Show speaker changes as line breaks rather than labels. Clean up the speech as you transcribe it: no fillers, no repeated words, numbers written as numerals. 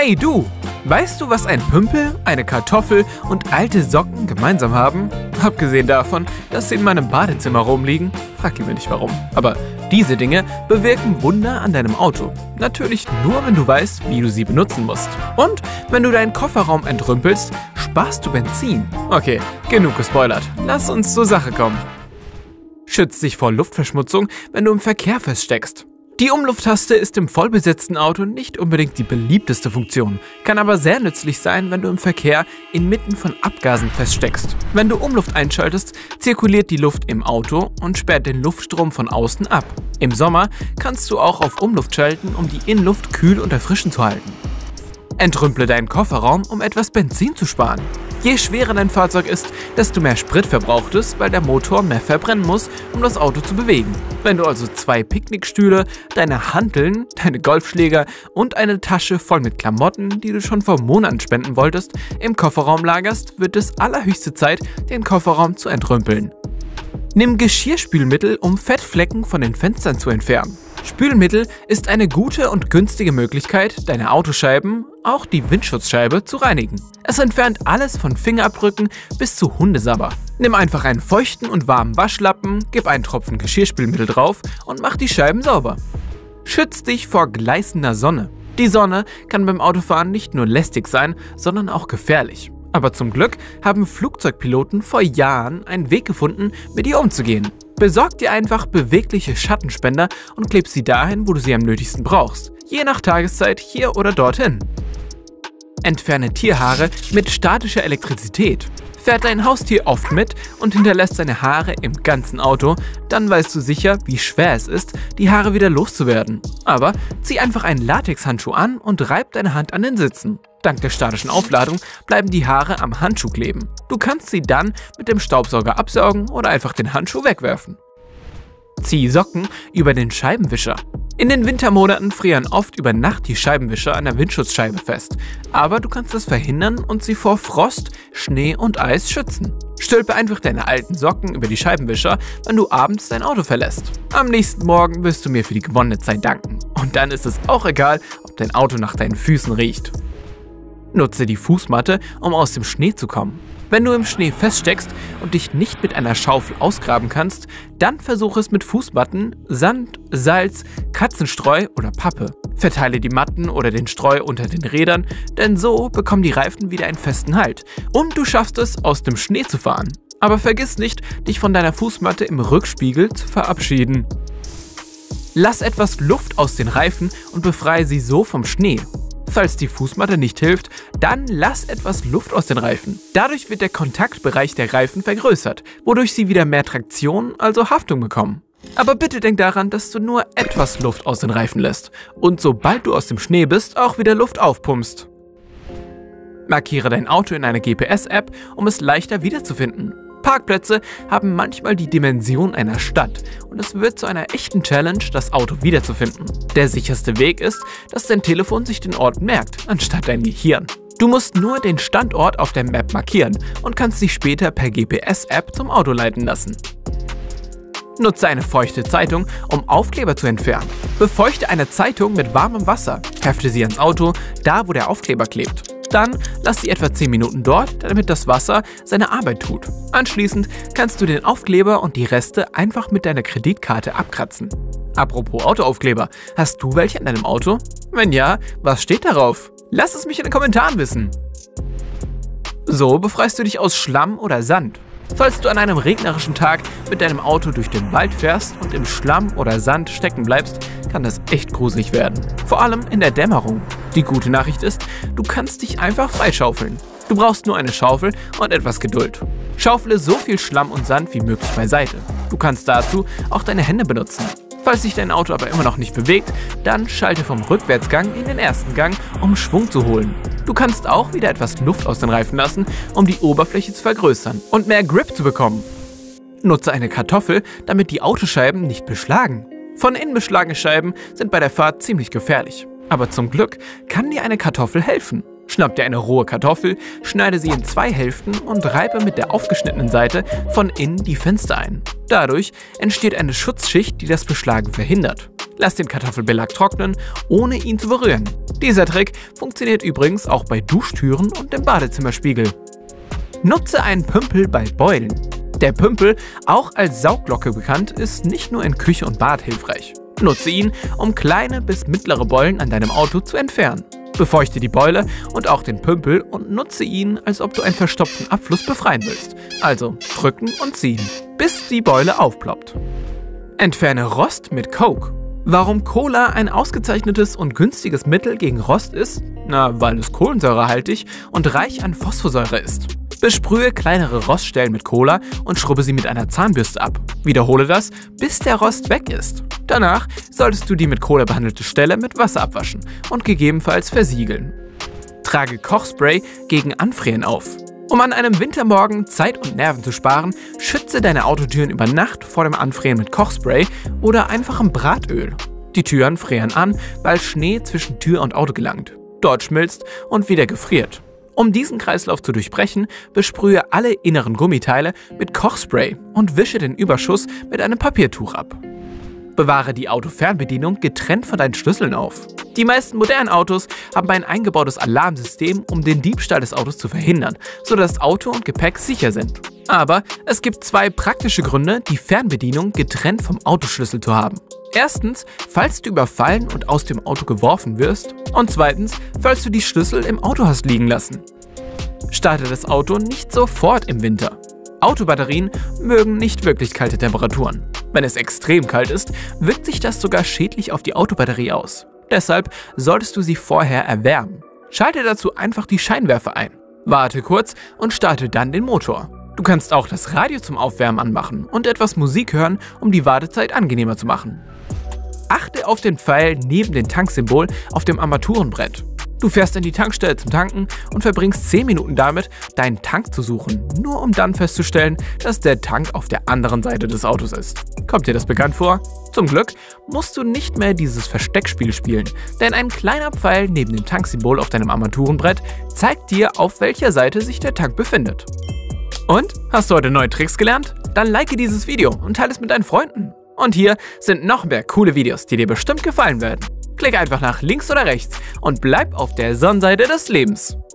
Hey du! Weißt du, was ein Pümpel, eine Kartoffel und alte Socken gemeinsam haben? Abgesehen davon, dass sie in meinem Badezimmer rumliegen, frag lieber nicht warum. Aber diese Dinge bewirken Wunder an deinem Auto. Natürlich nur, wenn du weißt, wie du sie benutzen musst. Und wenn du deinen Kofferraum entrümpelst, sparst du Benzin. Okay, genug gespoilert. Lass uns zur Sache kommen. Schützt dich vor Luftverschmutzung, wenn du im Verkehr feststeckst. Die Umlufttaste ist im vollbesetzten Auto nicht unbedingt die beliebteste Funktion, kann aber sehr nützlich sein, wenn du im Verkehr inmitten von Abgasen feststeckst. Wenn du Umluft einschaltest, zirkuliert die Luft im Auto und sperrt den Luftstrom von außen ab. Im Sommer kannst du auch auf Umluft schalten, um die Innenluft kühl und erfrischend zu halten. Entrümple deinen Kofferraum, um etwas Benzin zu sparen. Je schwerer dein Fahrzeug ist, desto mehr Sprit verbraucht es, weil der Motor mehr verbrennen muss, um das Auto zu bewegen. Wenn du also 2 Picknickstühle, deine Hanteln, deine Golfschläger und eine Tasche voll mit Klamotten, die du schon vor Monaten spenden wolltest, im Kofferraum lagerst, wird es allerhöchste Zeit, den Kofferraum zu entrümpeln. Nimm Geschirrspülmittel, um Fettflecken von den Fenstern zu entfernen. Spülmittel ist eine gute und günstige Möglichkeit, deine Autoscheiben, auch die Windschutzscheibe, zu reinigen. Es entfernt alles von Fingerabdrücken bis zu Hundesabber. Nimm einfach einen feuchten und warmen Waschlappen, gib einen Tropfen Geschirrspülmittel drauf und mach die Scheiben sauber. Schütz dich vor gleißender Sonne. Die Sonne kann beim Autofahren nicht nur lästig sein, sondern auch gefährlich. Aber zum Glück haben Flugzeugpiloten vor Jahren einen Weg gefunden, mit ihr umzugehen. Besorg dir einfach bewegliche Schattenspender und kleb sie dahin, wo du sie am nötigsten brauchst. Je nach Tageszeit hier oder dorthin. Entferne Tierhaare mit statischer Elektrizität. Fährt dein Haustier oft mit und hinterlässt seine Haare im ganzen Auto, dann weißt du sicher, wie schwer es ist, die Haare wieder loszuwerden. Aber zieh einfach einen Latexhandschuh an und reib deine Hand an den Sitzen. Dank der statischen Aufladung bleiben die Haare am Handschuh kleben. Du kannst sie dann mit dem Staubsauger absaugen oder einfach den Handschuh wegwerfen. Zieh Socken über den Scheibenwischer. In den Wintermonaten frieren oft über Nacht die Scheibenwischer an der Windschutzscheibe fest. Aber du kannst das verhindern und sie vor Frost, Schnee und Eis schützen. Stülpe einfach deine alten Socken über die Scheibenwischer, wenn du abends dein Auto verlässt. Am nächsten Morgen wirst du mir für die gewonnene Zeit danken. Und dann ist es auch egal, ob dein Auto nach deinen Füßen riecht. Nutze die Fußmatte, um aus dem Schnee zu kommen. Wenn du im Schnee feststeckst und dich nicht mit einer Schaufel ausgraben kannst, dann versuche es mit Fußmatten, Sand, Salz, Katzenstreu oder Pappe. Verteile die Matten oder den Streu unter den Rädern, denn so bekommen die Reifen wieder einen festen Halt. Und du schaffst es, aus dem Schnee zu fahren. Aber vergiss nicht, dich von deiner Fußmatte im Rückspiegel zu verabschieden. Lass etwas Luft aus den Reifen und befreie sie so vom Schnee. Falls die Fußmatte nicht hilft, dann lass etwas Luft aus den Reifen. Dadurch wird der Kontaktbereich der Reifen vergrößert, wodurch sie wieder mehr Traktion, also Haftung bekommen. Aber bitte denk daran, dass du nur etwas Luft aus den Reifen lässt und sobald du aus dem Schnee bist, auch wieder Luft aufpumpst. Markiere dein Auto in einer GPS-App, um es leichter wiederzufinden. Parkplätze haben manchmal die Dimension einer Stadt und es wird zu einer echten Challenge, das Auto wiederzufinden. Der sicherste Weg ist, dass dein Telefon sich den Ort merkt, anstatt dein Gehirn. Du musst nur den Standort auf der Map markieren und kannst dich später per GPS-App zum Auto leiten lassen. Nutze eine feuchte Zeitung, um Aufkleber zu entfernen. Befeuchte eine Zeitung mit warmem Wasser. Hefte sie ans Auto, da wo der Aufkleber klebt. Dann lass sie etwa 10 Minuten dort, damit das Wasser seine Arbeit tut. Anschließend kannst du den Aufkleber und die Reste einfach mit deiner Kreditkarte abkratzen. Apropos Autoaufkleber, hast du welche in deinem Auto? Wenn ja, was steht darauf? Lass es mich in den Kommentaren wissen. So befreist du dich aus Schlamm oder Sand. Falls du an einem regnerischen Tag mit deinem Auto durch den Wald fährst und im Schlamm oder Sand stecken bleibst, kann das echt gruselig werden. Vor allem in der Dämmerung. Die gute Nachricht ist, du kannst dich einfach freischaufeln. Du brauchst nur eine Schaufel und etwas Geduld. Schaufele so viel Schlamm und Sand wie möglich beiseite. Du kannst dazu auch deine Hände benutzen. Falls sich dein Auto aber immer noch nicht bewegt, dann schalte vom Rückwärtsgang in den ersten Gang, um Schwung zu holen. Du kannst auch wieder etwas Luft aus den Reifen lassen, um die Oberfläche zu vergrößern und mehr Grip zu bekommen. Nutze eine Kartoffel, damit die Autoscheiben nicht beschlagen. Von innen beschlagene Scheiben sind bei der Fahrt ziemlich gefährlich. Aber zum Glück kann dir eine Kartoffel helfen. Schnapp dir eine rohe Kartoffel, schneide sie in 2 Hälften und reibe mit der aufgeschnittenen Seite von innen die Fenster ein. Dadurch entsteht eine Schutzschicht, die das Beschlagen verhindert. Lass den Kartoffelbelag trocknen, ohne ihn zu berühren. Dieser Trick funktioniert übrigens auch bei Duschtüren und dem Badezimmerspiegel. Nutze einen Pümpel bei Beulen. Der Pümpel, auch als Sauglocke bekannt, ist nicht nur in Küche und Bad hilfreich. Nutze ihn, um kleine bis mittlere Beulen an deinem Auto zu entfernen. Befeuchte die Beule und auch den Pümpel und nutze ihn, als ob du einen verstopften Abfluss befreien willst. Also drücken und ziehen, bis die Beule aufploppt. Entferne Rost mit Coke. Warum Cola ein ausgezeichnetes und günstiges Mittel gegen Rost ist? Na, weil es kohlensäurehaltig und reich an Phosphorsäure ist. Besprühe kleinere Roststellen mit Cola und schrubbe sie mit einer Zahnbürste ab. Wiederhole das, bis der Rost weg ist. Danach solltest du die mit Cola behandelte Stelle mit Wasser abwaschen und gegebenenfalls versiegeln. Trage Kochspray gegen Anfrieren auf. Um an einem Wintermorgen Zeit und Nerven zu sparen, schütze deine Autotüren über Nacht vor dem Anfrieren mit Kochspray oder einfachem Bratöl. Die Türen frieren an, weil Schnee zwischen Tür und Auto gelangt. Dort schmilzt und wieder gefriert. Um diesen Kreislauf zu durchbrechen, besprühe alle inneren Gummiteile mit Kochspray und wische den Überschuss mit einem Papiertuch ab. Bewahre die Autofernbedienung getrennt von deinen Schlüsseln auf. Die meisten modernen Autos haben ein eingebautes Alarmsystem, um den Diebstahl des Autos zu verhindern, sodass Auto und Gepäck sicher sind. Aber es gibt zwei praktische Gründe, die Fernbedienung getrennt vom Autoschlüssel zu haben. Erstens, falls du überfallen und aus dem Auto geworfen wirst. Und zweitens, falls du die Schlüssel im Auto hast liegen lassen. Starte das Auto nicht sofort im Winter. Autobatterien mögen nicht wirklich kalte Temperaturen. Wenn es extrem kalt ist, wirkt sich das sogar schädlich auf die Autobatterie aus. Deshalb solltest du sie vorher erwärmen. Schalte dazu einfach die Scheinwerfer ein. Warte kurz und starte dann den Motor. Du kannst auch das Radio zum Aufwärmen anmachen und etwas Musik hören, um die Wartezeit angenehmer zu machen. Achte auf den Pfeil neben dem Tanksymbol auf dem Armaturenbrett. Du fährst in die Tankstelle zum Tanken und verbringst 10 Minuten damit, deinen Tank zu suchen, nur um dann festzustellen, dass der Tank auf der anderen Seite des Autos ist. Kommt dir das bekannt vor? Zum Glück musst du nicht mehr dieses Versteckspiel spielen, denn ein kleiner Pfeil neben dem Tanksymbol auf deinem Armaturenbrett zeigt dir, auf welcher Seite sich der Tank befindet. Und? Hast du heute neue Tricks gelernt? Dann like dieses Video und teile es mit deinen Freunden. Und hier sind noch mehr coole Videos, die dir bestimmt gefallen werden. Klick einfach nach links oder rechts und bleib auf der Sonnenseite des Lebens.